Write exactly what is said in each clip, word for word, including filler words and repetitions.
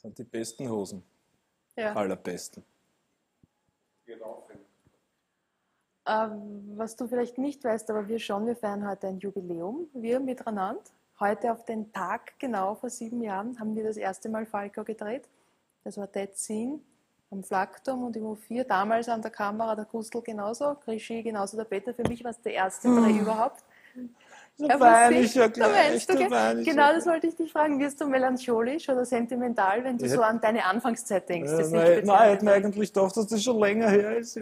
sind die besten Hosen. Ja. Allerbesten. Ähm, was du vielleicht nicht weißt, aber wir schon, wir feiern heute ein Jubiläum, wir miteinander. Heute auf den Tag genau vor sieben Jahren haben wir das erste Mal Falco gedreht. Das war Dead Scene am Flakturm und im U vier. Damals an der Kamera der Gustl genauso, Krischi genauso, der Peter. Für mich war es der erste Dreh überhaupt. Da weine ich ja Da gleich. meinst du, Da gell? weine ich Genau, ja das wollte ich dich fragen. Wirst du melancholisch oder sentimental, wenn du Ich so hätte- an deine Anfangszeit denkst? Ja, Das ist nicht nein, speziell nein, ich hätte mir an den eigentlich gedacht, dass das schon länger her ist.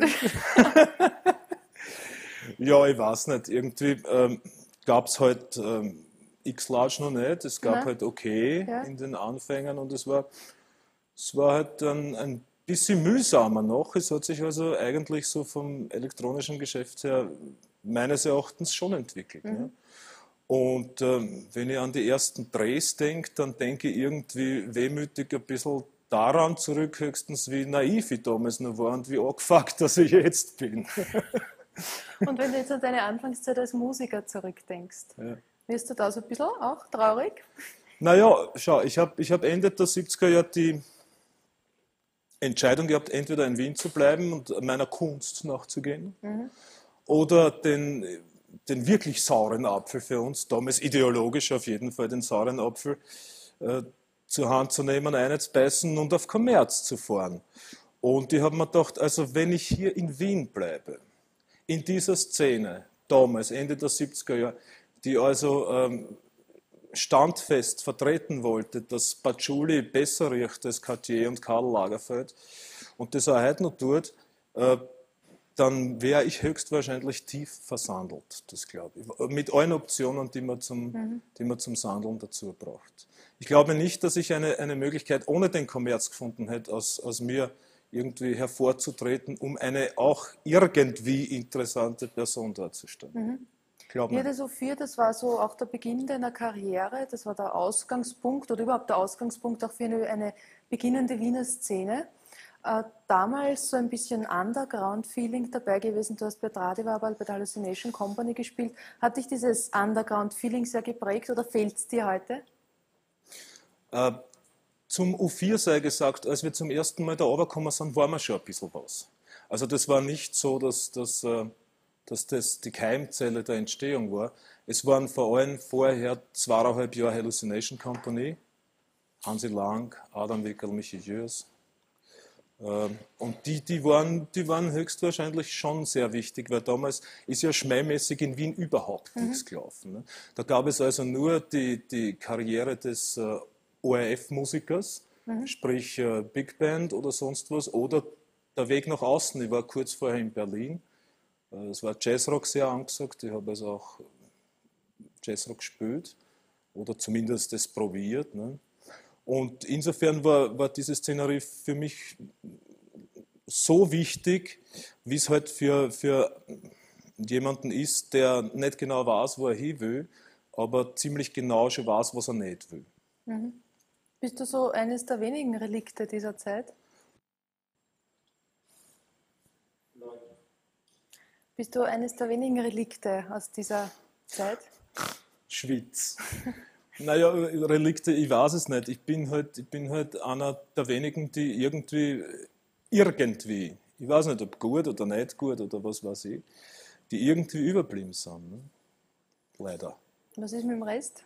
Ja, ich weiß nicht. Irgendwie ähm, gab es halt ähm, X-Large noch nicht. Es gab Nein. halt okay Ja. in den Anfängen und es war, es war halt dann ein bisschen mühsamer noch. Es hat sich also eigentlich so vom elektronischen Geschäft her meines Erachtens schon entwickelt. Mhm. Ne? Und ähm, wenn ich an die ersten Drehs denke, dann denke ich irgendwie wehmütig ein bisschen daran zurück, höchstens wie naiv ich damals noch war und wie angefuckt, dass ich jetzt bin. Und wenn du jetzt an deine Anfangszeit als Musiker zurückdenkst, Ja. wirst du da so ein bisschen auch traurig? Naja, schau, ich habe ich hab Ende der siebziger Jahre die Entscheidung gehabt, entweder in Wien zu bleiben und meiner Kunst nachzugehen oder den, den wirklich sauren Apfel für uns, damals ideologisch auf jeden Fall den sauren Apfel, äh, zur Hand zu nehmen, einzubeißen und auf Kommerz zu fahren. Und ich habe mir gedacht, also wenn ich hier in Wien bleibe, in dieser Szene, damals, Ende der siebziger Jahre, die also ähm, standfest vertreten wollte, dass Patchouli besser riecht als Cartier und Karl Lagerfeld und das auch heute noch tut, äh, dann wäre ich höchstwahrscheinlich tief versandelt, das glaube ich. Mit allen Optionen, die man zum, mhm. die man zum Sandeln dazu braucht. Ich glaube nicht, dass ich eine, eine Möglichkeit ohne den Kommerz gefunden hätte, aus, aus mir irgendwie hervorzutreten, um eine auch irgendwie interessante Person darzustellen. Mhm. Glaub Vierde so vier, das war so auch der Beginn deiner Karriere, das war der Ausgangspunkt oder überhaupt der Ausgangspunkt auch für eine, eine beginnende Wiener Szene. Äh, damals so ein bisschen Underground-Feeling dabei gewesen, du hast bei Tradivabal bei der Hallucination Company gespielt. Hat dich dieses Underground-Feeling sehr geprägt oder fehlt es dir heute? Äh, zum U vier sei gesagt, als wir zum ersten Mal da runtergekommen sind, waren wir schon ein bisschen was. Also das war nicht so, dass, dass, dass das die Keimzelle der Entstehung war. Es waren vor allem vorher zweieinhalb Jahre Hallucination Company, Hansi Lang, Adam Wickel, Michi Jörs. Und die, die, waren, die waren höchstwahrscheinlich schon sehr wichtig, weil damals ist ja schmähmäßig in Wien überhaupt mhm. nichts gelaufen. Ne? Da gab es also nur die, die Karriere des äh, O R F-Musikers, mhm. sprich äh, Big Band oder sonst was, oder der Weg nach außen. Ich war kurz vorher in Berlin. Äh, es war Jazzrock sehr angesagt. Ich habe also auch Jazzrock gespielt oder zumindest das probiert. Ne? Und insofern war, war diese Szenerie für mich so wichtig, wie es halt für, für jemanden ist, der nicht genau weiß, wo er hin will, aber ziemlich genau schon weiß, was er nicht will. Mhm. Bist du so eines der wenigen Relikte dieser Zeit? Nein. Bist du eines der wenigen Relikte aus dieser Zeit? Schwitz. Naja, Relikte, ich weiß es nicht. Ich bin halt, ich bin halt einer der wenigen, die irgendwie, irgendwie, ich weiß nicht, ob gut oder nicht gut oder was weiß ich, die irgendwie überblieben sind. Ne? Leider. Was ist mit dem Rest?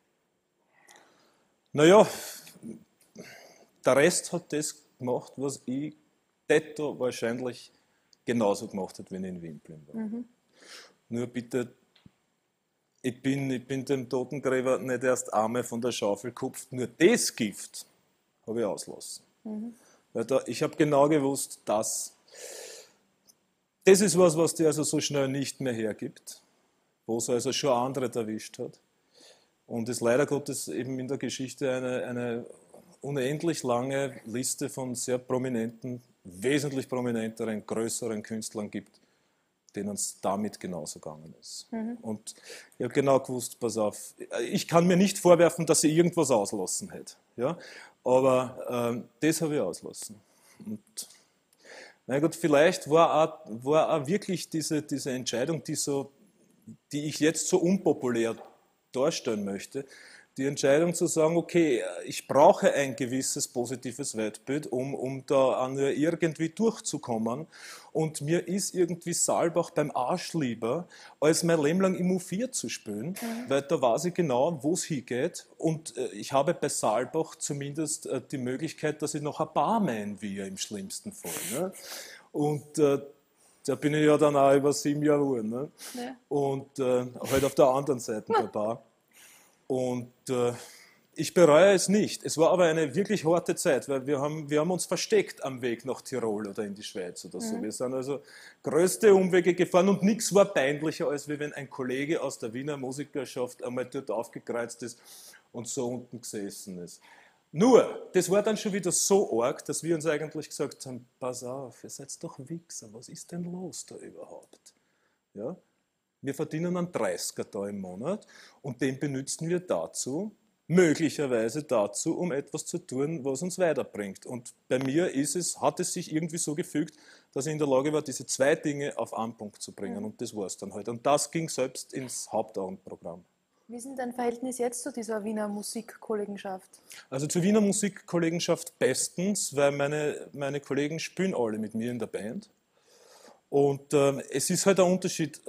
Naja, der Rest hat das gemacht, was ich detto wahrscheinlich genauso gemacht hätte, wenn ich in Wien blieb. Mhm. Nur bitte, Ich bin, ich bin dem Totengräber nicht erst einmal von der Schaufel gekupft, nur das Gift habe ich auslassen. Mhm. Weil da, ich habe genau gewusst, dass das ist was, was dir also so schnell nicht mehr hergibt, wo es also schon andere erwischt hat. Und es leider Gottes eben in der Geschichte eine, eine unendlich lange Liste von sehr prominenten, wesentlich prominenteren, größeren Künstlern gibt, denen es damit genauso gegangen ist. Mhm. Und ich habe genau gewusst, pass auf, ich kann mir nicht vorwerfen, dass ich irgendwas auslassen hätte. Ja? Aber ähm, das habe ich auslassen. Und na gut, vielleicht war auch, war auch wirklich diese, diese Entscheidung, die, so, die ich jetzt so unpopulär darstellen möchte, die Entscheidung zu sagen, okay, ich brauche ein gewisses positives Weltbild, um, um da an irgendwie durchzukommen. Und mir ist irgendwie Saalbach beim Arsch lieber, als mein Leben lang im U vier zu spielen, mhm. weil da weiß ich genau, wo es hingeht. Und äh, ich habe bei Saalbach zumindest äh, die Möglichkeit, dass ich noch ein Barman wie im schlimmsten Fall. Ne? Und äh, da bin ich ja dann auch über sieben Jahre Uhr. Ne? Ja. Und äh, halt auf der anderen Seite der Bar. Und äh, ich bereue es nicht. Es war aber eine wirklich harte Zeit, weil wir haben, wir haben uns versteckt am Weg nach Tirol oder in die Schweiz oder so. Mhm. Wir sind also größte Umwege gefahren und nichts war peinlicher, als wenn ein Kollege aus der Wiener Musikerschaft einmal dort aufgekreuzt ist und so unten gesessen ist. Nur, das war dann schon wieder so arg, dass wir uns eigentlich gesagt haben, pass auf, ihr seid doch Wichser, was ist denn los da überhaupt? Ja? Wir verdienen einen dreißiger da im Monat und den benutzen wir dazu, möglicherweise dazu, um etwas zu tun, was uns weiterbringt. Und bei mir ist es, hat es sich irgendwie so gefügt, dass ich in der Lage war, diese zwei Dinge auf einen Punkt zu bringen. Und das war es dann halt. Und das ging selbst ins Hauptabendprogramm. Wie ist denn dein Verhältnis jetzt zu dieser Wiener Musikkollegenschaft? Also zur Wiener Musikkollegenschaft bestens, weil meine, meine Kollegen spielen alle mit mir in der Band. Und äh, es ist halt ein Unterschied,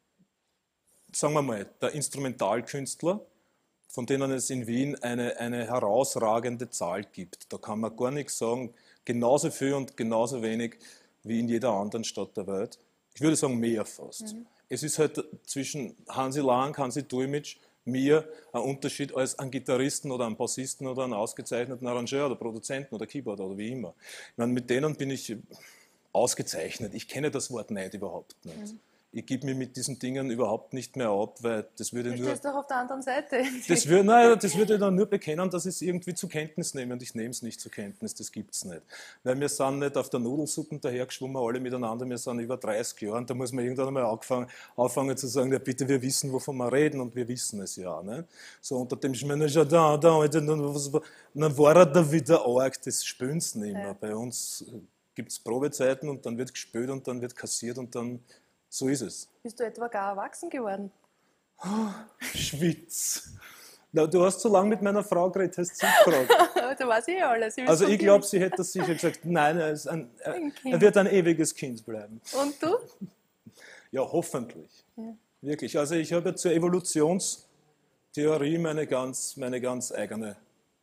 sagen wir mal, der Instrumentalkünstler, von denen es in Wien eine, eine herausragende Zahl gibt. Da kann man gar nichts sagen, genauso viel und genauso wenig wie in jeder anderen Stadt der Welt. Ich würde sagen, mehr fast. Mhm. Es ist halt zwischen Hansi Lang, Hansi Dulmitsch, mir ein Unterschied als einen Gitarristen oder einen Bassisten oder einen ausgezeichneten Arrangeur oder Produzenten oder Keyboarder oder wie immer. Ich meine, mit denen bin ich ausgezeichnet. Ich kenne das Wort nicht überhaupt nicht. Mhm. Ich gebe mir mit diesen Dingen überhaupt nicht mehr ab, weil das würde du nur... Du stehst doch auf der anderen Seite. Das würde, nein, das würde dann nur bekennen, dass ich es irgendwie zur Kenntnis nehme und ich nehme es nicht zur Kenntnis, das gibt es nicht. Weil wir sind nicht auf der Nudelsuppe dahergeschwommen, alle miteinander, wir sind über dreißig Jahre und da muss man irgendwann einmal anfangen, anfangen zu sagen, ja bitte, wir wissen, wovon wir reden und wir wissen es ja. Ne? So unter dem Manager da, da, und dann war er da wieder arg, das spüren sie nicht mehr. Ja. Bei uns gibt es Probezeiten und dann wird gespielt und dann wird kassiert und dann... So ist es. Bist du etwa gar erwachsen geworden? Oh, Schwitz. Na, du hast so lange mit meiner Frau geredet, hast sie gefragt. Da weiß ich ja alles. Ich also ich glaube, sie hätte das sicher gesagt, nein, er, ist ein, ein er wird ein ewiges Kind bleiben. Und du? Ja, hoffentlich. Ja. Wirklich. Also ich habe zur Evolutionstheorie meine ganz, meine ganz eigene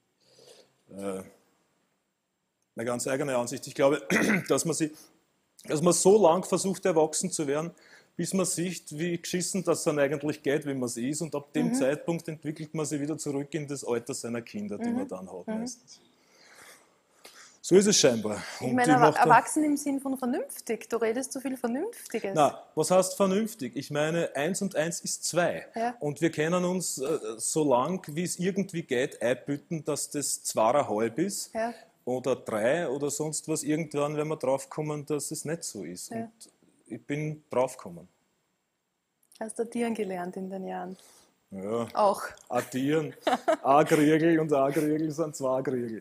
äh, eine ganz eigene Ansicht. Ich glaube, dass man sie dass man so lang versucht, erwachsen zu werden, bis man sieht, wie geschissen das dann eigentlich geht, wenn man es ist. Und ab dem mhm. Zeitpunkt entwickelt man sich wieder zurück in das Alter seiner Kinder, die mhm. man dann hat meistens. So ist es scheinbar. Und ich meine, aber erwachsen im Sinn von vernünftig. Du redest so viel Vernünftiges. Na, was heißt vernünftig? Ich meine, eins und eins ist zwei. Ja. Und wir können uns äh, so lang, wie es irgendwie geht, einbüten, dass das zweieinhalb ist. Ja. Oder drei oder sonst was, irgendwann, wenn wir draufkommen, dass es nicht so ist. Ja. Und ich bin draufgekommen. Hast du addieren gelernt in den Jahren? Ja. Auch. Addieren. Ein Griegel und ein Griegel sind zwei Griegel.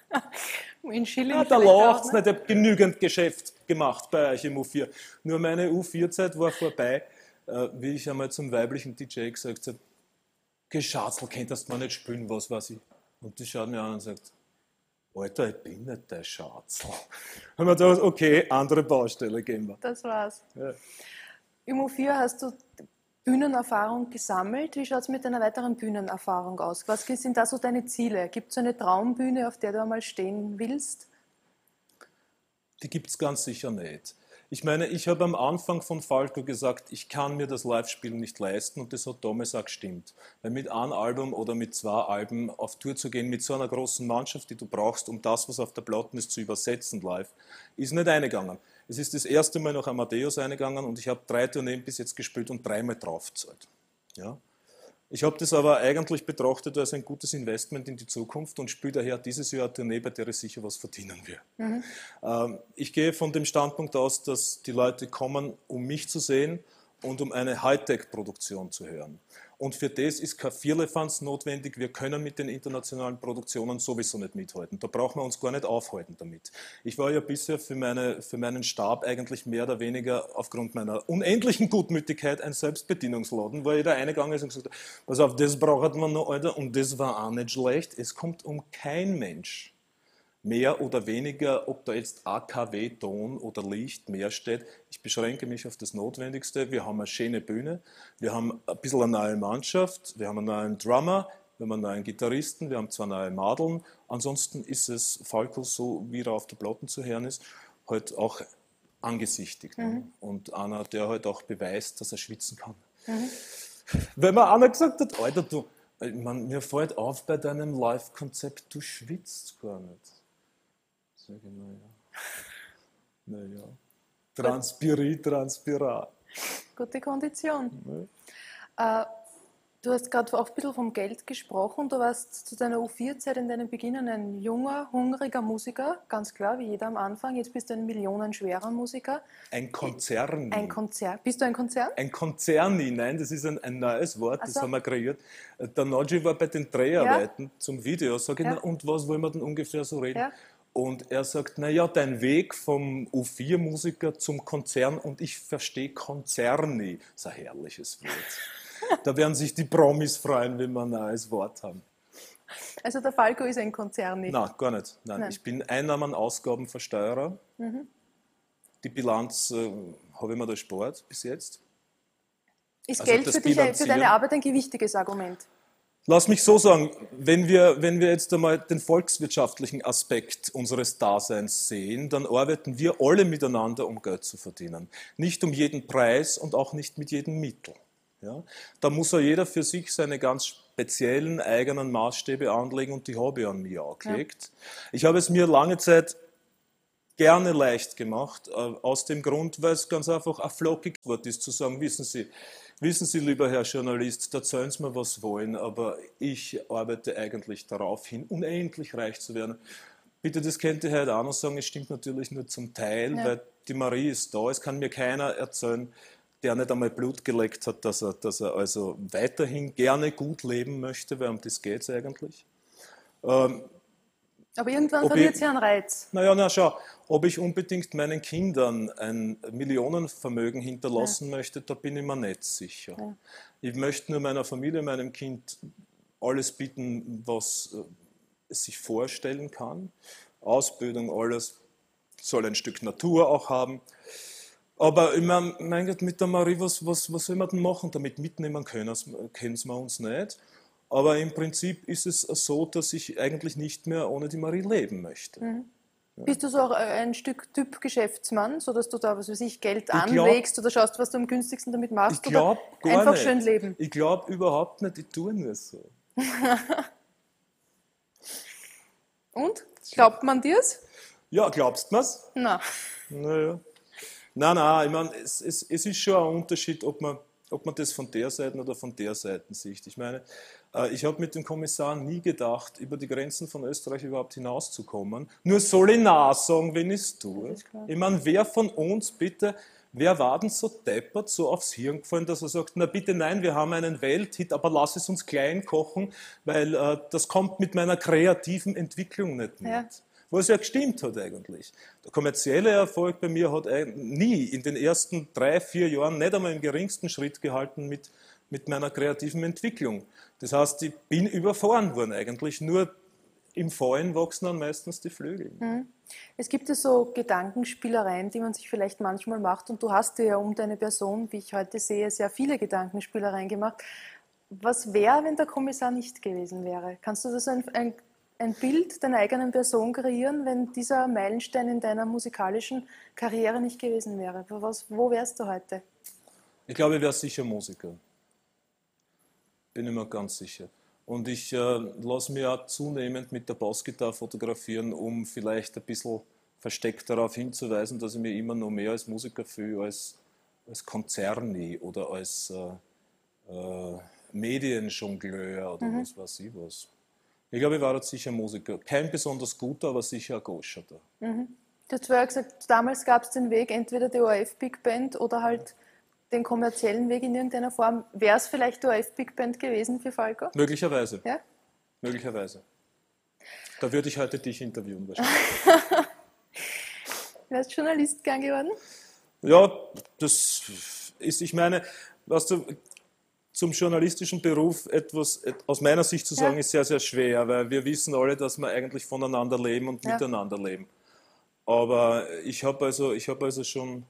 In Schilling ja, da läuft es nicht. Ich habe genügend Geschäft gemacht bei euch im U vier. Nur meine U vier Zeit war vorbei, äh, wie ich einmal zum weiblichen D J gesagt habe, Geschatzel, könntest du mal nicht spielen, was weiß ich. Und die schaut mir an und sagt, Alter, ich bin nicht der Schatz. Haben wir gedacht, okay, andere Baustelle gehen wir. Das war's. Ja. Im U vier hast du Bühnenerfahrung gesammelt. Wie schaut es mit deiner weiteren Bühnenerfahrung aus? Was sind da so deine Ziele? Gibt es eine Traumbühne, auf der du einmal stehen willst? Die gibt es ganz sicher nicht. Ich meine, ich habe am Anfang von Falco gesagt, ich kann mir das Live-Spielen nicht leisten und das hat damals auch gestimmt. Weil mit einem Album oder mit zwei Alben auf Tour zu gehen, mit so einer großen Mannschaft, die du brauchst, um das, was auf der Platte ist, zu übersetzen live, ist nicht eingegangen. Es ist das erste Mal nach Amadeus eingegangen und ich habe drei Tourneen bis jetzt gespielt und dreimal draufgezahlt. Ja? Ich habe das aber eigentlich betrachtet als ein gutes Investment in die Zukunft und spiele daher dieses Jahr eine Tournee, bei der ich sicher was verdienen will. Mhm. Ähm, ich gehe von dem Standpunkt aus, dass die Leute kommen, um mich zu sehen und um eine Hightech-Produktion zu hören. Und für das ist kein Vierlefanz notwendig. Wir können mit den internationalen Produktionen sowieso nicht mithalten. Da brauchen wir uns gar nicht aufhalten damit. Ich war ja bisher für, meine, für meinen Stab eigentlich mehr oder weniger aufgrund meiner unendlichen Gutmütigkeit ein Selbstbedienungsladen, wo jeder eingegangen ist und gesagt hat, pass auf, das braucht man noch, Alter, und das war auch nicht schlecht. Es kommt um kein Mensch mehr oder weniger, ob da jetzt A K W, Ton oder Licht mehr steht. Ich beschränke mich auf das Notwendigste. Wir haben eine schöne Bühne, wir haben ein bisschen eine neue Mannschaft, wir haben einen neuen Drummer, wir haben einen neuen Gitarristen, wir haben zwei neue Madeln. Ansonsten ist es Falco, so wie er auf der Platte zu hören ist, halt auch angesichtigt. Mhm. Ne? Und einer, der halt auch beweist, dass er schwitzen kann. Mhm. Wenn mir einer gesagt hat, Alter, du, ich mein, mir fällt auf bei deinem Live-Konzept, du schwitzt gar nicht. Sag ich, naja. Naja. Transpiri, transpira. Gute Kondition. Ja. Äh, du hast gerade auch ein bisschen vom Geld gesprochen. Du warst zu deiner U vier Zeit in deinen Beginnen ein junger, hungriger Musiker, ganz klar, wie jeder am Anfang. Jetzt bist du ein millionenschwerer Musiker. Ein Konzerni. Ein Konzern. Bist du ein Konzern? Ein Konzerni, nein, das ist ein, ein neues Wort, das so. haben wir kreiert. Der Noji war bei den Dreharbeiten ja. zum Video, sag ich, ja. na, und was wollen wir denn ungefähr so reden? Ja. Und er sagt, naja, dein Weg vom U vier Musiker zum Konzern, und ich verstehe Konzerni. Das ist ein herrliches Wort. Da werden sich die Promis freuen, wenn wir ein neues Wort haben. Also der Falco ist ein Konzerni? Nein, gar nicht. Nein. Nein. Ich bin Einnahmen-, Ausgabenversteuerer. Mhm. Die Bilanz äh, habe ich mir da gespart bis jetzt. Ist also Geld für, dich, für deine Arbeit ein gewichtiges Argument? Lass mich so sagen, wenn wir, wenn wir jetzt einmal den volkswirtschaftlichen Aspekt unseres Daseins sehen, dann arbeiten wir alle miteinander, um Geld zu verdienen. Nicht um jeden Preis und auch nicht mit jedem Mittel. Ja? Da muss ja jeder für sich seine ganz speziellen eigenen Maßstäbe anlegen, und die habe ich an mich angelegt. Ja. Ich habe es mir lange Zeit gerne leicht gemacht, aus dem Grund, weil es ganz einfach ein flockiges Wort ist, zu sagen, wissen Sie, Wissen Sie, lieber Herr Journalist, da erzählen Sie mir, was wollen, aber ich arbeite eigentlich darauf hin, unendlich reich zu werden. Bitte, das könnte ich heute auch noch sagen, es stimmt natürlich nur zum Teil, ja. weil die Marie ist da. Es kann mir keiner erzählen, der nicht einmal Blut geleckt hat, dass er, dass er also weiterhin gerne gut leben möchte, weil um das geht es eigentlich. Ähm, Aber irgendwann verliert sie einen Reiz. Naja, na schau, ob ich unbedingt meinen Kindern ein Millionenvermögen hinterlassen ja. möchte, da bin ich mir nicht sicher. Ja. Ich möchte nur meiner Familie, meinem Kind alles bieten, was es sich vorstellen kann. Ausbildung, alles, soll ein Stück Natur auch haben. Aber ich meine, mein Gott, mit der Marie, was, was, was soll man denn machen? Damit mitnehmen können, kennen wir uns nicht. Aber im Prinzip ist es so, dass ich eigentlich nicht mehr ohne die Marie leben möchte. Mhm. Ja. Bist du so auch ein Stück Typ Geschäftsmann, sodass du da, was weiß ich, Geld ich anlegst glaub, oder schaust, was du am günstigsten damit machst? Ich glaube gar einfach nicht. Schön leben? Ich glaube überhaupt nicht, ich tue nur so. Und? Glaubt man dir's? Ja, glaubst du mir's? Nein. Naja. Nein, nein, ich meine, es, es, es ist schon ein Unterschied, ob man, ob man das von der Seite oder von der Seite sieht. Ich meine, ich habe mit dem Kommissar nie gedacht, über die Grenzen von Österreich überhaupt hinauszukommen. Nur soll ich nachsagen, wenn ich es tue. Ich meine, wer von uns bitte, wer war denn so deppert, so aufs Hirn gefallen, dass er sagt, na bitte nein, wir haben einen Welthit, aber lass es uns klein kochen, weil äh, das kommt mit meiner kreativen Entwicklung nicht mit. Ja. Was ja gestimmt hat eigentlich. Der kommerzielle Erfolg bei mir hat nie in den ersten drei, vier Jahren nicht einmal im geringsten Schritt gehalten mit, mit meiner kreativen Entwicklung. Das heißt, ich bin überfahren worden eigentlich. Nur im Fallen wachsen dann meistens die Flügel. Es gibt ja so Gedankenspielereien, die man sich vielleicht manchmal macht. Und du hast dir ja um deine Person, wie ich heute sehe, sehr viele Gedankenspielereien gemacht. Was wäre, wenn der Kommissar nicht gewesen wäre? Kannst du das ein, ein ein Bild deiner eigenen Person kreieren, wenn dieser Meilenstein in deiner musikalischen Karriere nicht gewesen wäre? Was, wo wärst du heute? Ich glaube, ich wäre sicher Musiker. Bin ich mir ganz sicher. Und ich äh, lasse mich auch zunehmend mit der Bassgitarre fotografieren, um vielleicht ein bisschen versteckt darauf hinzuweisen, dass ich mich immer noch mehr als Musiker fühle, als, als Konzerni oder als äh, äh, Medienjongleur oder mhm. was weiß ich was. Ich glaube, ich war dort sicher Musiker. Kein besonders guter, aber sicher ein Goscherter. Mhm. Du hast vorher gesagt, damals gab es den Weg, entweder die O R F Big Band oder halt den kommerziellen Weg in irgendeiner Form. Wäre es vielleicht O R F Big Band gewesen für Falco? Möglicherweise. Ja? Möglicherweise. Da würde ich heute dich interviewen wahrscheinlich. Wärst du Journalist gern geworden? Ja, das ist, ich meine, was du, zum journalistischen Beruf etwas, aus meiner Sicht zu sagen, ja. ist sehr, sehr schwer, weil wir wissen alle, dass wir eigentlich voneinander leben und ja. miteinander leben. Aber ich habe also, ich habe also schon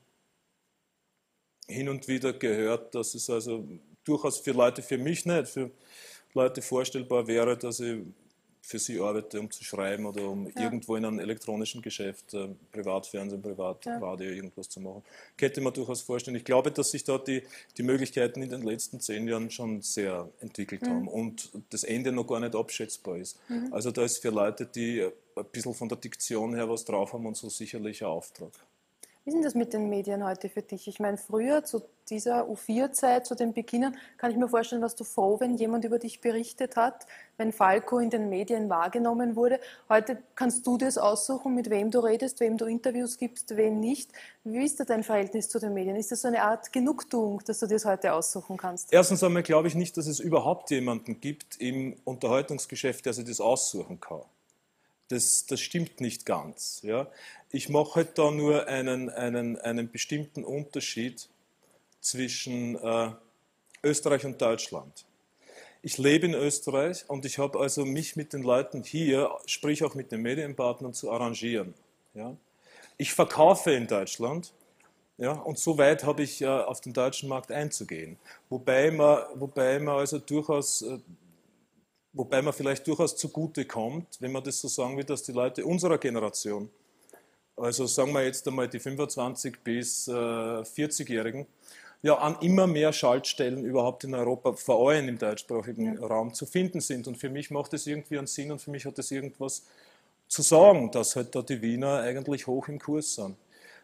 hin und wieder gehört, dass es also durchaus für Leute, für mich nicht, für Leute vorstellbar wäre, dass ich für sie arbeite, um zu schreiben oder um ja. irgendwo in einem elektronischen Geschäft, äh, Privatfernsehen, Privatradio, ja. irgendwas zu machen. Könnte man durchaus vorstellen. Ich glaube, dass sich da die, die Möglichkeiten in den letzten zehn Jahren schon sehr entwickelt mhm. haben und das Ende noch gar nicht abschätzbar ist. Mhm. Also da ist für Leute, die ein bisschen von der Diktion her was drauf haben und so sicherlich ein Auftrag. Wie ist denn das mit den Medien heute für dich? Ich meine, früher zu dieser U vier Zeit, zu den Beginnern, kann ich mir vorstellen, warst du froh, wenn jemand über dich berichtet hat, wenn Falco in den Medien wahrgenommen wurde. Heute kannst du das aussuchen, mit wem du redest, wem du Interviews gibst, wem nicht. Wie ist da dein Verhältnis zu den Medien? Ist das so eine Art Genugtuung, dass du das heute aussuchen kannst? Erstens einmal glaube ich nicht, dass es überhaupt jemanden gibt im Unterhaltungsgeschäft, der sich das aussuchen kann. Das, das stimmt nicht ganz. Ja. Ich mache halt da nur einen, einen, einen bestimmten Unterschied zwischen äh, Österreich und Deutschland. Ich lebe in Österreich und ich habe also mich mit den Leuten hier, sprich auch mit den Medienpartnern, zu arrangieren. Ja. Ich verkaufe in Deutschland, ja, und so weit habe ich äh, auf den deutschen Markt einzugehen. Wobei man, wobei man also durchaus... Äh, Wobei man vielleicht durchaus zugute kommt, wenn man das so sagen will, dass die Leute unserer Generation, also sagen wir jetzt einmal die fünfundzwanzig- bis vierzig-Jährigen, ja an immer mehr Schaltstellen überhaupt in Europa, vor allem im deutschsprachigen ja. Raum, zu finden sind. Und für mich macht das irgendwie einen Sinn und für mich hat das irgendwas zu sagen, dass halt da die Wiener eigentlich hoch im Kurs sind.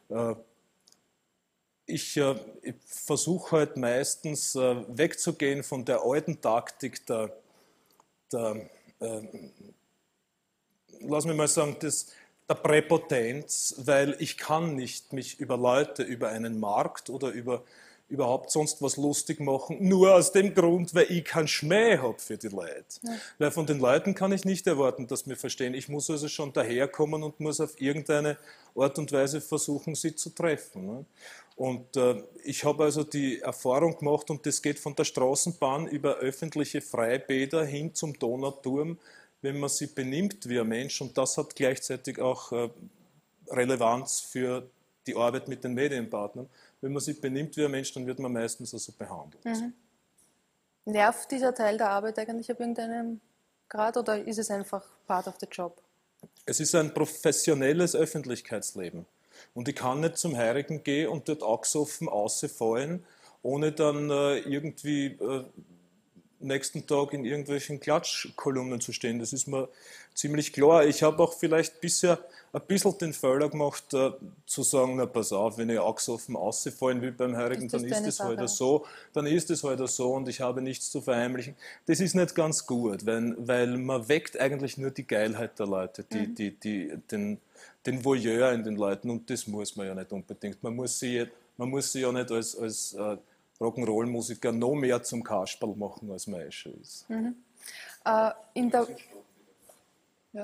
Ich, ich versuche halt meistens wegzugehen von der alten Taktik der Der, äh, lass mich mal sagen, das, der Präpotenz, weil ich kann nicht mich über Leute, über einen Markt oder über überhaupt sonst was lustig machen, nur aus dem Grund, weil ich keinen Schmäh habe für die Leute. Ja. Weil von den Leuten kann ich nicht erwarten, dass wir verstehen. Ich muss also schon daherkommen und muss auf irgendeine Art und Weise versuchen, sie zu treffen. Ne? Und äh, ich habe also die Erfahrung gemacht, und das geht von der Straßenbahn über öffentliche Freibäder hin zum Donauturm, wenn man sich benimmt wie ein Mensch, und das hat gleichzeitig auch äh, Relevanz für die Arbeit mit den Medienpartnern. Wenn man sich benimmt wie ein Mensch, dann wird man meistens also behandelt. Mhm. Nervt dieser Teil der Arbeit eigentlich ab irgendeinem Grad oder ist es einfach part of the job? Es ist ein professionelles Öffentlichkeitsleben. Und ich kann nicht zum Heirigen gehen und dort angesoffen rausfallen, ohne dann äh, irgendwie äh, nächsten Tag in irgendwelchen Klatschkolumnen zu stehen. Das ist mir ziemlich klar. Ich habe auch vielleicht bisher ein bisschen den Fehler gemacht, äh, zu sagen, na pass auf, wenn ich angesoffen rausfallen will beim Heirigen, dann ist es halt so, dann ist es halt so und ich habe nichts zu verheimlichen. Das ist nicht ganz gut, weil, weil man weckt eigentlich nur die Geilheit der Leute, die, mhm. die, die, den, den Voyeur in den Leuten, und das muss man ja nicht unbedingt. Man muss sie, man muss sie ja nicht als, als äh, Rock'n'Roll-Musiker noch mehr zum Kasperl machen, als man eh schon ist. Mhm. Äh, in der ja.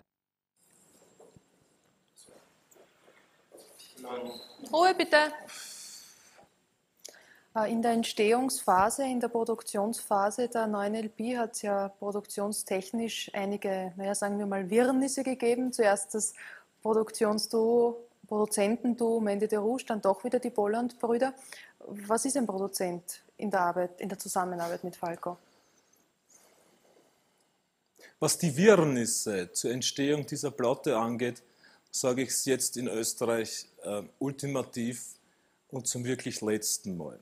Ruhe bitte. Äh, in der Entstehungsphase, in der Produktionsphase der neuen L P hat es ja produktionstechnisch einige, naja, sagen wir mal, Wirrnisse gegeben. Zuerst das Produktionsduo, Produzentenduo Mandy de Rouge, dann doch wieder die Bolland-Brüder. Was ist ein Produzent in der Arbeit, in der Zusammenarbeit mit Falco? Was die Wirrnisse zur Entstehung dieser Platte angeht, sage ich es jetzt in Österreich äh, ultimativ und zum wirklich letzten Mal.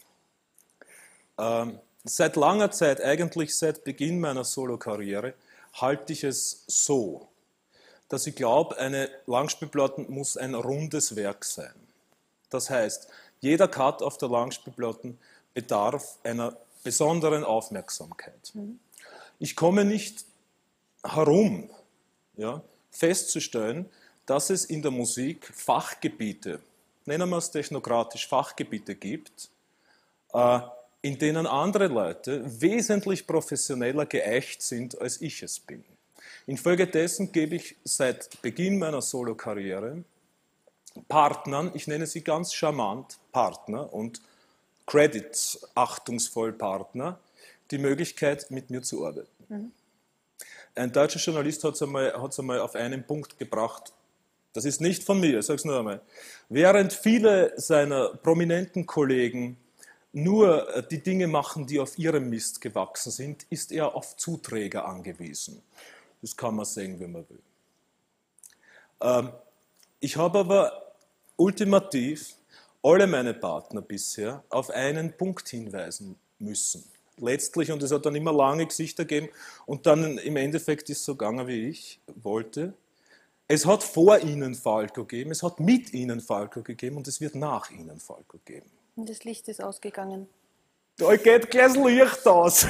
Ähm, seit langer Zeit, eigentlich seit Beginn meiner Solokarriere, halte ich es so, dass ich glaube, eine Langspielplatte muss ein rundes Werk sein. Das heißt, jeder Cut auf der Langspielplatte bedarf einer besonderen Aufmerksamkeit. Mhm. Ich komme nicht herum, ja, festzustellen, dass es in der Musik Fachgebiete, nennen wir es technokratisch, Fachgebiete gibt, äh, in denen andere Leute wesentlich professioneller geeicht sind, als ich es bin. Infolgedessen gebe ich seit Beginn meiner Solo-Karriere Partnern, ich nenne sie ganz charmant Partner und Credit-achtungsvoll Partner, die Möglichkeit, mit mir zu arbeiten. Mhm. Ein deutscher Journalist hat es einmal, hat's einmal auf einen Punkt gebracht, das ist nicht von mir, ich sage es nur einmal. Während viele seiner prominenten Kollegen nur die Dinge machen, die auf ihrem Mist gewachsen sind, ist er auf Zuträger angewiesen. Das kann man sehen, wie man will. Ähm, ich habe aber ultimativ alle meine Partner bisher auf einen Punkt hinweisen müssen. Letztlich, und es hat dann immer lange Gesichter gegeben, und dann im Endeffekt ist es so gegangen, wie ich wollte. Es hat vor ihnen Falco gegeben, es hat mit ihnen Falco gegeben und es wird nach ihnen Falco geben. Und das Licht ist ausgegangen. Da geht gleich das Licht aus.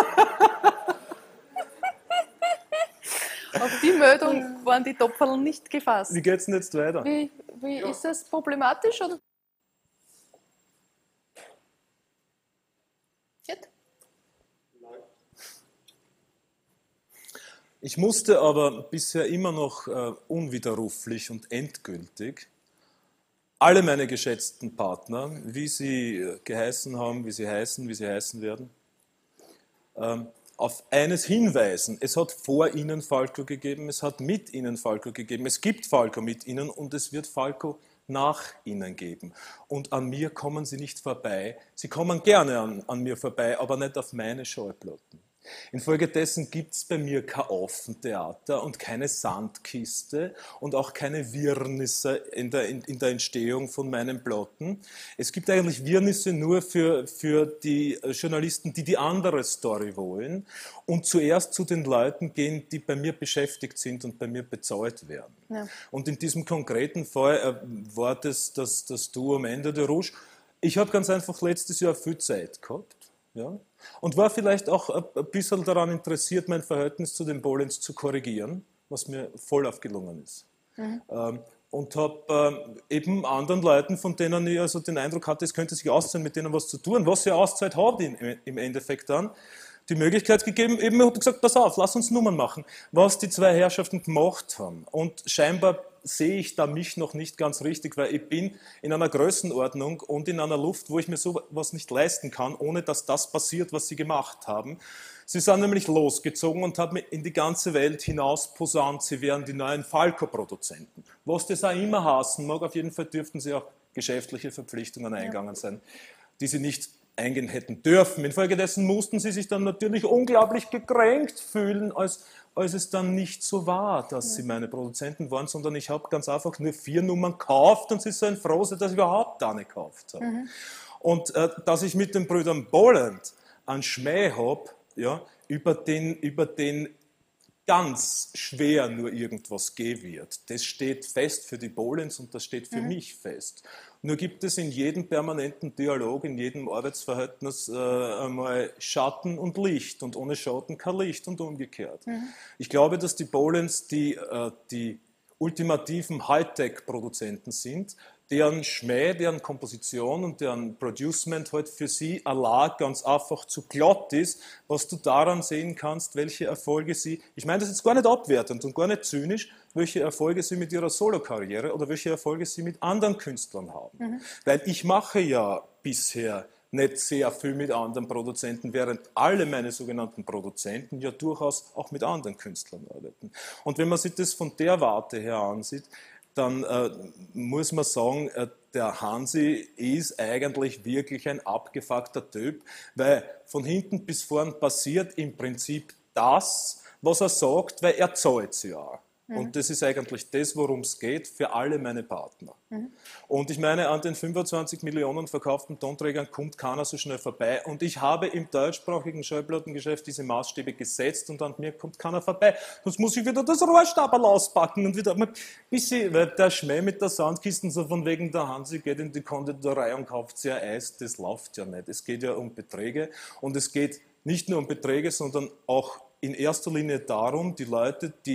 Auf die Meldung waren die Topferl nicht gefasst. Wie geht es denn jetzt weiter? Wie, wie ja. Ist das problematisch? Oder? Jetzt? Ich musste aber bisher immer noch äh, unwiderruflich und endgültig alle meine geschätzten Partner, wie sie äh, geheißen haben, wie sie heißen, wie sie heißen werden, ähm, auf eines hinweisen. Es hat vor ihnen Falco gegeben, es hat mit ihnen Falco gegeben, es gibt Falco mit ihnen und es wird Falco nach ihnen geben. Und an mir kommen sie nicht vorbei. Sie kommen gerne an, an mir vorbei, aber nicht auf meine Schallplatten. Infolgedessen gibt es bei mir kein Affentheater und keine Sandkiste und auch keine Wirrnisse in der, in, in der Entstehung von meinen Plotten. Es gibt eigentlich Wirrnisse nur für, für die Journalisten, die die andere Story wollen und zuerst zu den Leuten gehen, die bei mir beschäftigt sind und bei mir bezahlt werden. Ja. Und in diesem konkreten Fall äh, war das, das, das Duo am Ende der Rouge. Ich habe ganz einfach letztes Jahr viel Zeit gehabt. Ja, und war vielleicht auch ein bisschen daran interessiert, mein Verhältnis zu den Bohlens zu korrigieren, was mir voll aufgelungen ist. Mhm. Ähm, und habe ähm, eben anderen Leuten, von denen ich also den Eindruck hatte, es könnte sich auszahlen, mit denen was zu tun, was ja Auszeit hat in, im Endeffekt dann, die Möglichkeit gegeben, eben habe gesagt, pass auf, lass uns Nummern machen, was die zwei Herrschaften gemacht haben. Und scheinbar sehe ich da mich noch nicht ganz richtig, weil ich bin in einer Größenordnung und in einer Luft, wo ich mir sowas nicht leisten kann, ohne dass das passiert, was sie gemacht haben. Sie sind nämlich losgezogen und haben in die ganze Welt hinaus posaunt, sie wären die neuen Falco-Produzenten. Was das auch immer heißen mag, auf jeden Fall dürften sie auch geschäftliche Verpflichtungen eingegangen sein, die sie nicht eingehen hätten dürfen. Infolgedessen mussten sie sich dann natürlich unglaublich gekränkt fühlen, als, als es dann nicht so war, dass ja. sie meine Produzenten waren, sondern ich habe ganz einfach nur vier Nummern gekauft und sie sind froh, dass ich überhaupt da nicht gekauft habe. Mhm. Und äh, dass ich mit den Brüdern Boland einen Schmäh habe, ja, über den, über den ganz schwer nur irgendwas gehen wird. Das steht fest für die Bolens und das steht für mhm. mich fest. Nur gibt es in jedem permanenten Dialog, in jedem Arbeitsverhältnis äh, einmal Schatten und Licht und ohne Schatten kein Licht und umgekehrt. Mhm. Ich glaube, dass die Bolens die, äh, die ultimativen Hightech-Produzenten sind, deren Schmäh, deren Komposition und deren Producement halt für sie allein ganz einfach zu glatt ist, was du daran sehen kannst, welche Erfolge sie, ich meine das jetzt gar nicht abwertend und gar nicht zynisch, welche Erfolge sie mit ihrer Solokarriere oder welche Erfolge sie mit anderen Künstlern haben. Mhm. Weil ich mache ja bisher nicht sehr viel mit anderen Produzenten, während alle meine sogenannten Produzenten ja durchaus auch mit anderen Künstlern arbeiten. Und wenn man sich das von der Warte her ansieht, dann äh, muss man sagen, äh, der Hansi ist eigentlich wirklich ein abgefuckter Typ, weil von hinten bis vorn passiert im Prinzip das, was er sagt, weil er zahlt sie auch. Mhm. Und das ist eigentlich das, worum es geht für alle meine Partner. Mhm. Und ich meine, an den fünfundzwanzig Millionen verkauften Tonträgern kommt keiner so schnell vorbei. Und ich habe im deutschsprachigen Schallplattengeschäft diese Maßstäbe gesetzt und an mir kommt keiner vorbei. Sonst muss ich wieder das Rohrstaberl auspacken und wieder mal bisschen, weil der Schmäh mit der Soundkisten so von wegen der Hansi geht in die Konditorei und kauft sich ein Eis, das läuft ja nicht. Es geht ja um Beträge und es geht nicht nur um Beträge, sondern auch in erster Linie darum, die Leute, die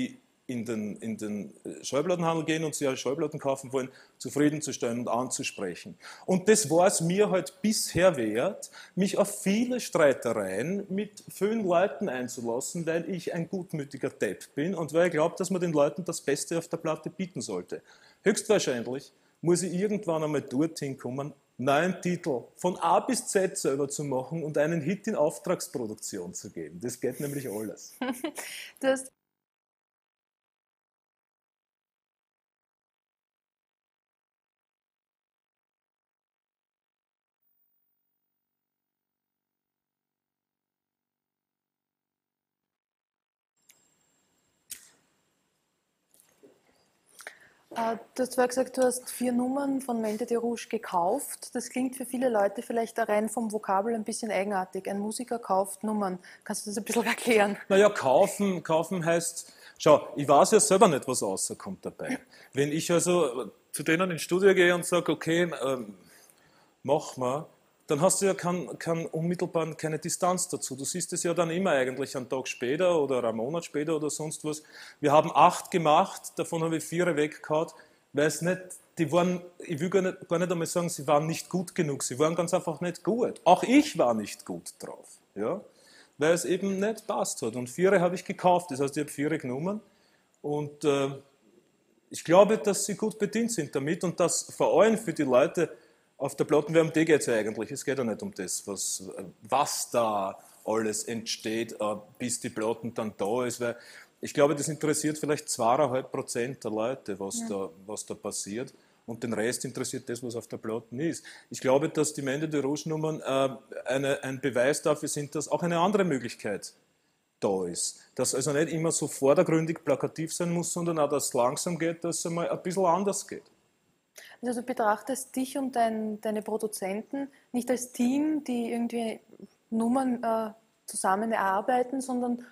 in den, in den Schallplattenhandel gehen und sich Schallplatten kaufen wollen, zufriedenzustellen und anzusprechen. Und das war es mir halt bisher wert, mich auf viele Streitereien mit vielen Leuten einzulassen, weil ich ein gutmütiger Depp bin und weil ich glaube, dass man den Leuten das Beste auf der Platte bieten sollte. Höchstwahrscheinlich muss ich irgendwann einmal dorthin kommen, neuen Titel von A bis Z selber zu machen und einen Hit in Auftragsproduktion zu geben. Das geht nämlich alles. Du hast Äh, Du hast vorher gesagt, du hast vier Nummern von Mente de Rouge gekauft. Das klingt für viele Leute vielleicht rein vom Vokabel ein bisschen eigenartig. Ein Musiker kauft Nummern. Kannst du das ein bisschen erklären? Naja, kaufen, kaufen heißt, schau, ich weiß ja selber nicht, was rauskommt dabei. Wenn ich also zu denen ins Studio gehe und sage, okay, ähm, mach mal, dann hast du ja kein, kein unmittelbar keine Distanz dazu. Du siehst es ja dann immer eigentlich einen Tag später oder einen Monat später oder sonst was. Wir haben acht gemacht, davon habe ich vier weggehauen, weil es nicht, die waren, ich will gar nicht, gar nicht einmal sagen, sie waren nicht gut genug, sie waren ganz einfach nicht gut. Auch ich war nicht gut drauf, ja, weil es eben nicht passt hat. Und vier habe ich gekauft, das heißt, ich habe vier genommen und äh, ich glaube, dass sie gut bedient sind damit und dass vor allem für die Leute auf der Plattenwerbung, um die geht es ja eigentlich. Es geht ja nicht um das, was, was da alles entsteht, bis die Platten dann da ist. Weil ich glaube, das interessiert vielleicht zweieinhalb Prozent der Leute, was, ja. da, was da passiert. Und den Rest interessiert das, was auf der Platte ist. Ich glaube, dass die Mente de Rouge-Nummern äh, eine, ein Beweis dafür sind, dass auch eine andere Möglichkeit da ist. Dass also nicht immer so vordergründig plakativ sein muss, sondern auch, dass es langsam geht, dass es einmal ein bisschen anders geht. Also du betrachtest dich und dein, deine Produzenten nicht als Team, die irgendwie Nummern äh, zusammen erarbeiten, sondern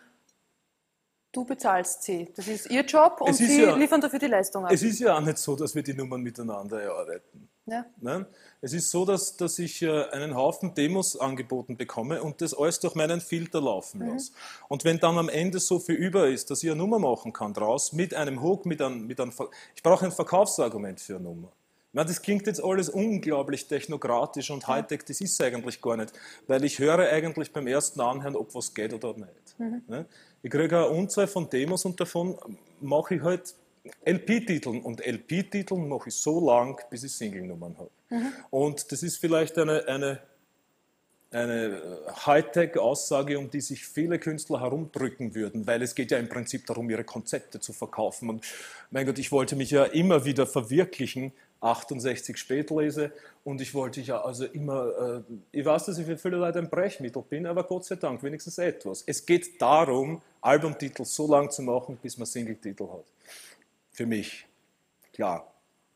du bezahlst sie. Das ist ihr Job und sie ja, liefern dafür die Leistung ab. Es ist ja auch nicht so, dass wir die Nummern miteinander erarbeiten. Ja. Nein? Es ist so, dass, dass ich einen Haufen Demos angeboten bekomme und das alles durch meinen Filter laufen mhm. lasse. Und wenn dann am Ende so viel über ist, dass ich eine Nummer machen kann draus, mit einem Hook, mit einem, mit einem Ver- ich brauche ein Verkaufsargument für eine Nummer. Na, das klingt jetzt alles unglaublich technokratisch und Hightech, das ist es eigentlich gar nicht, weil ich höre eigentlich beim ersten Anhören, ob was geht oder nicht. Mhm. Ne? Ich kriege eine Unzahl von Demos und davon mache ich halt L P-Titeln und L P-Titeln mache ich so lang, bis ich Single-Nummern habe. Mhm. Und das ist vielleicht eine, eine, eine Hightech-Aussage, um die sich viele Künstler herumdrücken würden, weil es geht ja im Prinzip darum, ihre Konzepte zu verkaufen. Und mein Gott, ich wollte mich ja immer wieder verwirklichen, achtundsechzig Spätlese und ich wollte ja also immer, äh, ich weiß, dass ich für viele Leute ein Brechmittel bin, aber Gott sei Dank wenigstens etwas. Es geht darum, Albumtitel so lang zu machen, bis man Singletitel hat. Für mich, klar.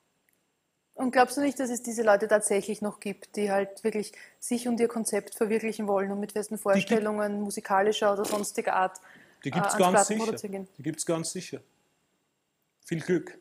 Und glaubst du nicht, dass es diese Leute tatsächlich noch gibt, die halt wirklich sich und ihr Konzept verwirklichen wollen und mit festen Vorstellungen gibt, musikalischer oder sonstiger Art die gibt's äh, ganz sicher. Die gibt es ganz sicher. Viel Glück.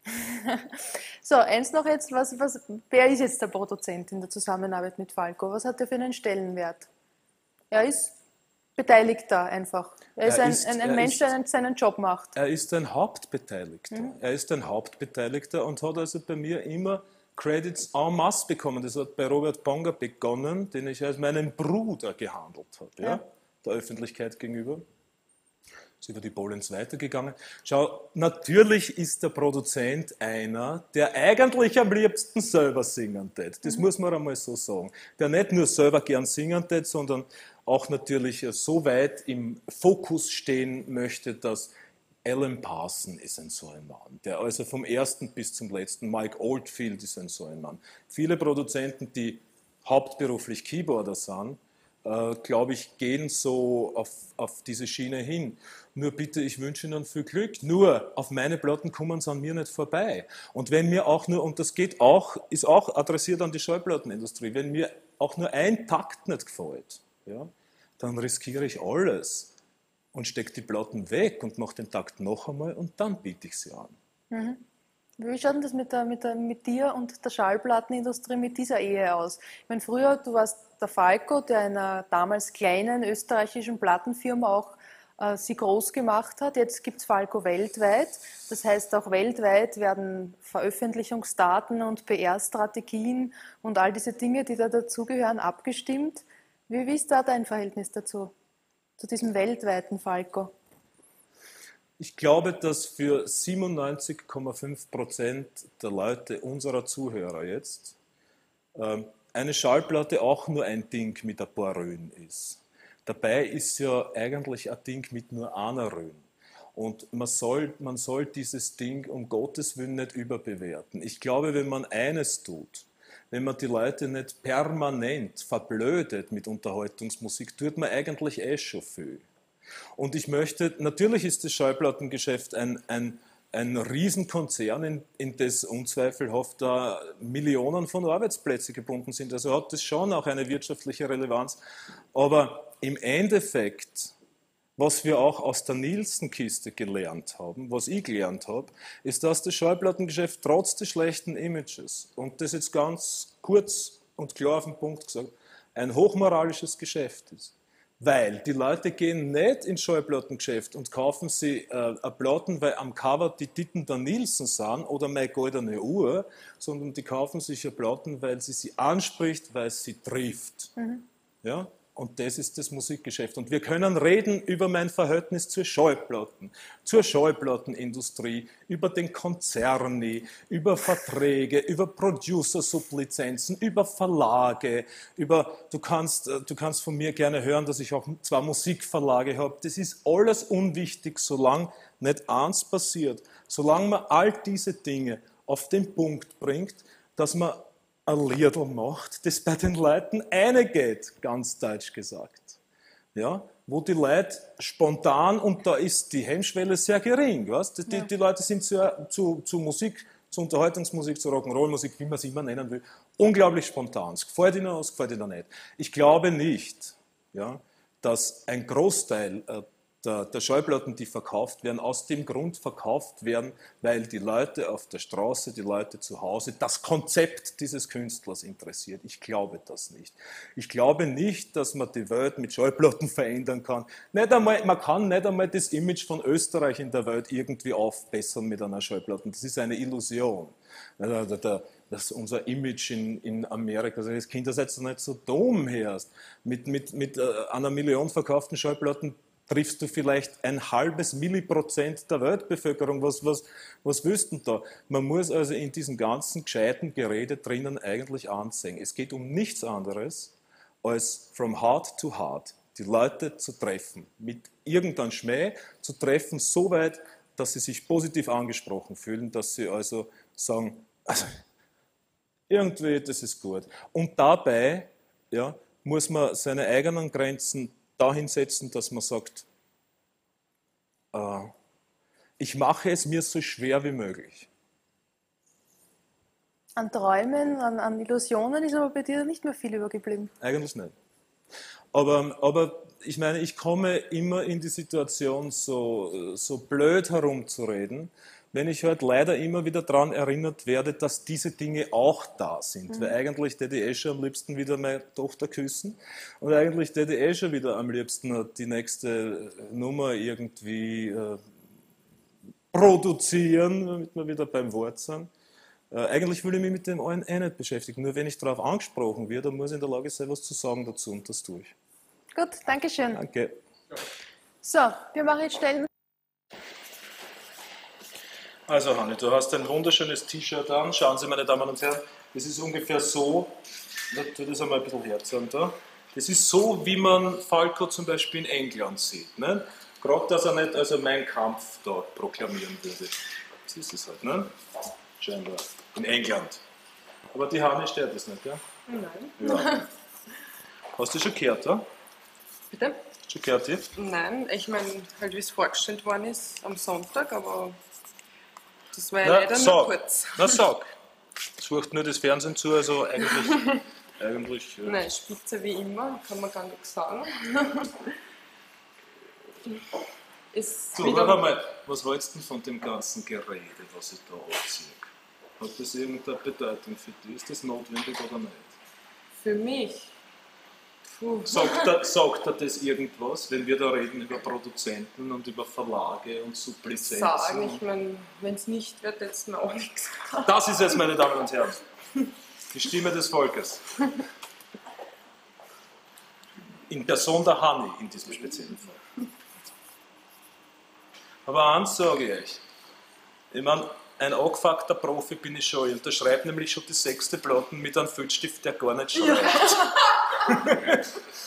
So, eins noch jetzt, was, was, wer ist jetzt der Produzent in der Zusammenarbeit mit Falco? Was hat er für einen Stellenwert? Er ist Beteiligter einfach. Er ist, er ein, ist ein, ein Mensch, ist, der einen, seinen Job macht. Er ist ein Hauptbeteiligter. Mhm. Er ist ein Hauptbeteiligter und hat also bei mir immer Credits en masse bekommen. Das hat bei Robert Bonga begonnen, den ich als meinen Bruder gehandelt habe, ja? Ja. Der Öffentlichkeit gegenüber. Ist über die Bollens weitergegangen. Schau, natürlich ist der Produzent einer, der eigentlich am liebsten selber singen tät. Das mhm. muss man einmal so sagen. Der nicht nur selber gern singen tät, sondern auch natürlich so weit im Fokus stehen möchte, dass Alan Parson ist ein so ein Mann. Der also vom ersten bis zum letzten, Mike Oldfield ist ein so ein Mann. Viele Produzenten, die hauptberuflich Keyboarder sind, äh, glaube ich, gehen so auf, auf diese Schiene hin. Nur bitte, ich wünsche Ihnen viel Glück. Nur, auf meine Platten kommen sie an mir nicht vorbei. Und wenn mir auch nur, und das geht auch, ist auch adressiert an die Schallplattenindustrie, wenn mir auch nur ein Takt nicht gefällt, ja, dann riskiere ich alles und stecke die Platten weg und mache den Takt noch einmal und dann biete ich sie an. Mhm. Wie schaut denn das mit, der, mit, der, mit dir und der Schallplattenindustrie, mit dieser Ehe aus? Ich meine, früher, du warst der Falco, der in einer damals kleinen österreichischen Plattenfirma auch äh, sie groß gemacht hat. Jetzt gibt es Falco weltweit. Das heißt, auch weltweit werden Veröffentlichungsdaten und P R-Strategien und all diese Dinge, die da dazugehören, abgestimmt. Wie, wie ist da dein Verhältnis dazu, zu diesem weltweiten Falco? Ich glaube, dass für siebenundneunzig Komma fünf Prozent der Leute, unserer Zuhörer jetzt, eine Schallplatte auch nur ein Ding mit ein paar Röhren ist. Dabei ist ja eigentlich ein Ding mit nur einer Röhre. Und man soll, man soll dieses Ding um Gottes Willen nicht überbewerten. Ich glaube, wenn man eines tut, wenn man die Leute nicht permanent verblödet mit Unterhaltungsmusik, tut man eigentlich eh schon viel. Und ich möchte, natürlich ist das Schallplattengeschäft ein, ein, ein Riesenkonzern, in, in das unzweifelhaft da Millionen von Arbeitsplätzen gebunden sind. Also hat das schon auch eine wirtschaftliche Relevanz. Aber im Endeffekt, was wir auch aus der Nielsen-Kiste gelernt haben, was ich gelernt habe, ist, dass das Schallplattengeschäft trotz des schlechten Images, und das jetzt ganz kurz und klar auf den Punkt gesagt, ein hochmoralisches Geschäft ist. Weil die Leute gehen nicht ins Schallplattengeschäft und kaufen sie äh, Platten, weil am Cover die Titten der Nielsen sind oder meine goldene Uhr, sondern die kaufen sich ja Platten, weil sie sie anspricht, weil sie trifft. Mhm. Ja? Und das ist das Musikgeschäft. Und wir können reden über mein Verhältnis zur Schallplatten, zur Schallplattenindustrie, über den Konzerni, über Verträge, über Producer-Sublizenzen, über Verlage, über, du kannst, du kannst von mir gerne hören, dass ich auch zwei Musikverlage habe. Das ist alles unwichtig, solange nicht eins passiert. Solange man all diese Dinge auf den Punkt bringt, dass man ein Liedl macht, das bei den Leuten reingeht, ganz deutsch gesagt. Ja, wo die Leute spontan, und da ist die Hemmschwelle sehr gering, weißt? Die, ja. die Leute sind zu, zu, zu Musik, zu Unterhaltungsmusik, zu Rock'n'Roll-Musik, wie man es immer nennen will, unglaublich spontan. Es gefällt ihnen, es gefällt ihnen nicht. Ich glaube nicht, ja, dass ein Großteil äh, Der, der Schallplatten, die verkauft werden, aus dem Grund verkauft werden, weil die Leute auf der Straße, die Leute zu Hause, das Konzept dieses Künstlers interessiert. Ich glaube das nicht. Ich glaube nicht, dass man die Welt mit Schallplatten verändern kann. Nicht einmal, man kann nicht einmal das Image von Österreich in der Welt irgendwie aufbessern mit einer Schallplatte. Das ist eine Illusion. Das unser Image in, in Amerika, also das Kinder seid nicht so dumm herst. Mit, mit, mit einer Million verkauften Schallplatten triffst du vielleicht ein halbes Milliprozent der Weltbevölkerung. Was, was, was willst du da? Man muss also in diesem ganzen gescheiten Gerede drinnen eigentlich ansehen. Es geht um nichts anderes, als from heart to heart die Leute zu treffen. Mit irgendeinem Schmäh zu treffen, so weit, dass sie sich positiv angesprochen fühlen, dass sie also sagen, also, irgendwie, das ist gut. Und dabei ja, muss man seine eigenen Grenzen dahin setzen, dass man sagt, äh, ich mache es mir so schwer wie möglich. An Träumen, an, an Illusionen ist aber bei dir nicht mehr viel übergeblieben. Eigentlich nicht. Aber, aber ich meine, ich komme immer in die Situation, so, so blöd herumzureden, wenn ich halt leider immer wieder daran erinnert werde, dass diese Dinge auch da sind. Mhm. Weil eigentlich hätte ich eh schon am liebsten wieder meine Tochter küssen und eigentlich hätte ich eh schon wieder am liebsten die nächste Nummer irgendwie äh, produzieren, damit wir wieder beim Wort sind. Äh, eigentlich will ich mich mit dem allen eh nicht beschäftigen. Nur wenn ich darauf angesprochen werde, dann muss ich in der Lage sein, was zu sagen dazu, und das tue ich. Gut, danke schön. Danke. So, wir machen jetzt Stellen. Also Hanni, du hast ein wunderschönes T-Shirt an. Schauen Sie, meine Damen und Herren, das ist ungefähr so, ich tue das einmal ein bisschen herzahlen da. Das ist so, wie man Falco zum Beispiel in England sieht. Ne? Gerade, dass er nicht also Mein Kampf da proklamieren würde. Das ist es halt, ne? Scheinbar. In England. Aber die Hanni stört das nicht, gell? Nein. Ja. Hast du schon gehört, oder? Bitte? Hast du schon gehört, ja? Nein, ich meine, halt wie es vorgestellt worden ist am Sonntag, aber das war ja Na, leider sag. nur kurz. Na sag. Sucht nur das Fernsehen zu, also eigentlich... eigentlich ja. Nein, spitze wie immer, kann man gar nichts sagen. Ist Du, wieder warte mal, was hältst du von dem ganzen Gerede, was ich da anziehe? Hat das irgendeine Bedeutung für dich? Ist das notwendig oder nicht? für mich. Puh. Sagt er, sagt er das irgendwas, wenn wir da reden über Produzenten und über Verlage und Sublizenzen? Sagen, ich meine, wenn es nicht wird, jetzt mir auch nichts. Das ist es, meine Damen und Herren. Die Stimme des Volkes. In Person der Hanni in diesem speziellen Fall. Aber eins sage ich euch. Ich meine, ein angefuckter Profi bin ich schon. Ich unterschreibe nämlich schon die sechste Platten mit einem Filzstift, der gar nicht schreibt. Ja.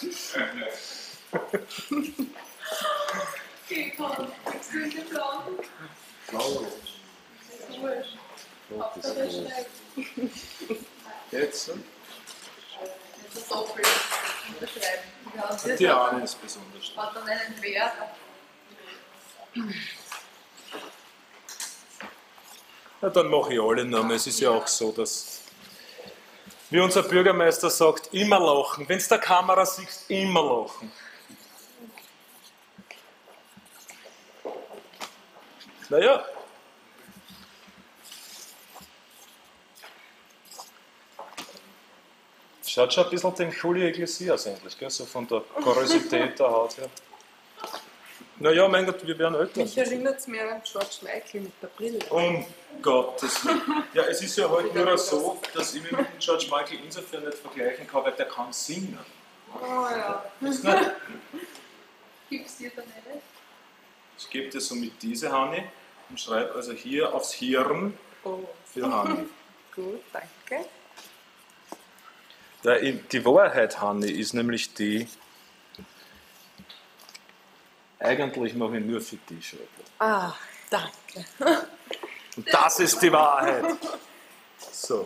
Okay, komm, kriegst du in den Platten? Blau. Das ist wurscht. Hauptsache er schreibt. Jetzt? So? Nicht so doppelt unterschreiben. Ja, das Die hat, eine ist besonders. hat dann einen Wert. Ja, dann mache ich alle Namen. Es ist ja auch so, dass, wie unser Bürgermeister sagt, immer lachen. Wenn es der Kamera siehst, immer lachen. Naja. Schaut schon ein bisschen den Julio Iglesias eigentlich, gell? So von der Porosität der Haut her. Naja, mein Gott, wir werden älter. Mich erinnert es mir an George Michael mit der Brille. Um Gottes Willen. Ja, es ist ja heute nur so, dass ich mich mit dem George Michael insofern nicht vergleichen kann, weil der kann singen. Oh ja. Das nicht. Gib's dir dann nicht? Ich gebe dir somit diese Hanni und schreibe also hier aufs Hirn Oh, für Hanni. gut, danke. Der, die Wahrheit, Hanni, ist nämlich die, eigentlich mache ich nur für dich. Ah, danke. Und das ist die Wahrheit. So.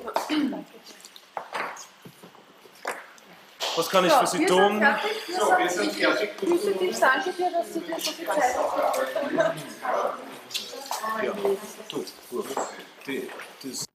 Was kann ich für Sie wir tun? sind fertig. Wir So, wir sind fertig. Positiv danke dir, dass du dir so viel Zeit hast. Ja, du, gut. Die, das.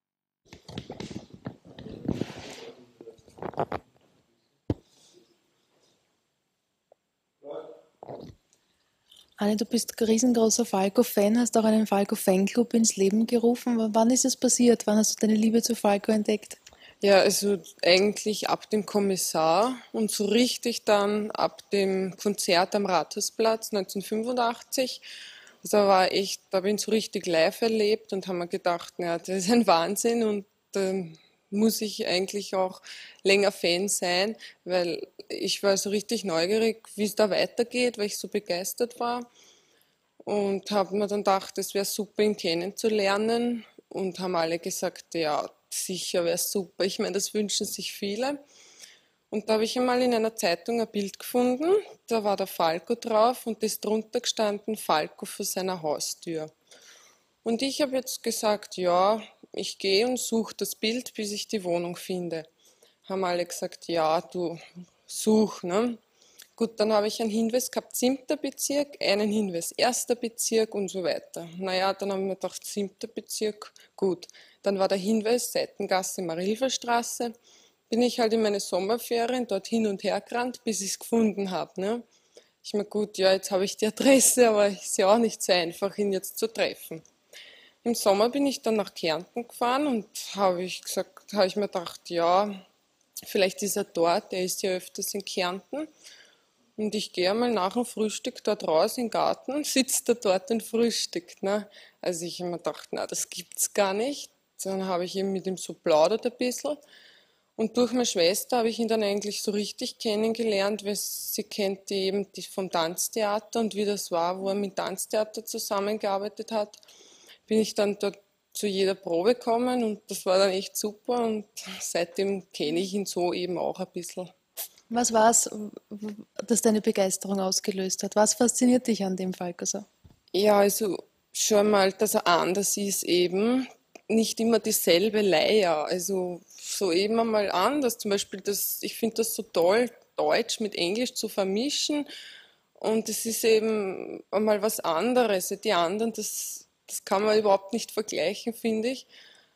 Anni, du bist ein riesengroßer Falco-Fan, hast auch einen Falco-Fanclub ins Leben gerufen. W- Wann ist es passiert? Wann hast du deine Liebe zu Falco entdeckt? Ja, also eigentlich ab dem Kommissar und so richtig dann ab dem Konzert am Rathausplatz neunzehnhundertfünfundachtzig. Also da war echt, da habe ich ihn so richtig live erlebt und haben mir gedacht, na, das ist ein Wahnsinn und ähm, muss ich eigentlich auch länger Fan sein, weil ich war so richtig neugierig, wie es da weitergeht, weil ich so begeistert war. Und habe mir dann gedacht, es wäre super, ihn kennenzulernen. Und haben alle gesagt, ja, sicher wäre super. Ich meine, das wünschen sich viele. Und da habe ich einmal in einer Zeitung ein Bild gefunden, da war der Falco drauf und da ist drunter gestanden, Falco vor seiner Haustür. Und ich habe jetzt gesagt, ja, ich gehe und suche das Bild, bis ich die Wohnung finde. Haben alle gesagt, ja, du such, ne? Gut, dann habe ich einen Hinweis gehabt, siebter Bezirk, einen Hinweis, erster Bezirk und so weiter. Naja, dann haben wir gedacht, siebter Bezirk, gut. Dann war der Hinweis, Seitengasse, Marilferstraße. Bin ich halt in meine Sommerferien dort hin und her gerannt, bis ich es gefunden habe. Ne? Ich mir gut, ja, jetzt habe ich die Adresse, aber es ist ja auch nicht so einfach, ihn jetzt zu treffen. Im Sommer bin ich dann nach Kärnten gefahren und habe ich gesagt, habe ich mir gedacht, ja, vielleicht ist er dort, er ist ja öfters in Kärnten. Und ich gehe einmal nach dem Frühstück dort raus in den Garten, sitzt er dort und frühstückt. Ne? Also ich habe mir gedacht, na, das gibt's gar nicht. Dann habe ich eben mit ihm so plaudert ein bisschen. Und durch meine Schwester habe ich ihn dann eigentlich so richtig kennengelernt, weil sie kennt die eben die vom Tanztheater und wie das war, wo er mit dem Tanztheater zusammengearbeitet hat, bin ich dann dort zu jeder Probe gekommen und das war dann echt super und seitdem kenne ich ihn so eben auch ein bisschen. Was war es, das deine Begeisterung ausgelöst hat? Was fasziniert dich an dem Falco so? Ja, also schon mal, dass er anders ist eben, nicht immer dieselbe Leier, also so eben einmal anders. Zum Beispiel, das, ich finde das so toll, Deutsch mit Englisch zu vermischen und es ist eben einmal was anderes. Die anderen, das, das kann man überhaupt nicht vergleichen, finde ich.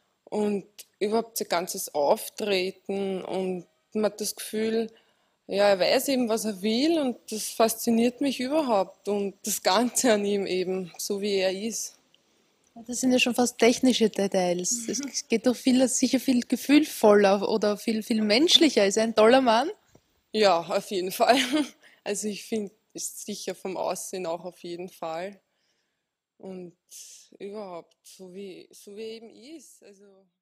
Und überhaupt sein ganzes Auftreten und man hat das Gefühl, ja, er weiß eben, was er will und das fasziniert mich überhaupt und das Ganze an ihm eben, so wie er ist. Das sind ja schon fast technische Details. Es geht doch viel, sicher viel gefühlvoller oder viel, viel menschlicher. Ist er ein toller Mann? Ja, auf jeden Fall. Also ich finde, ist sicher vom Aussehen auch auf jeden Fall. Und überhaupt, so wie, so wie er eben ist. Also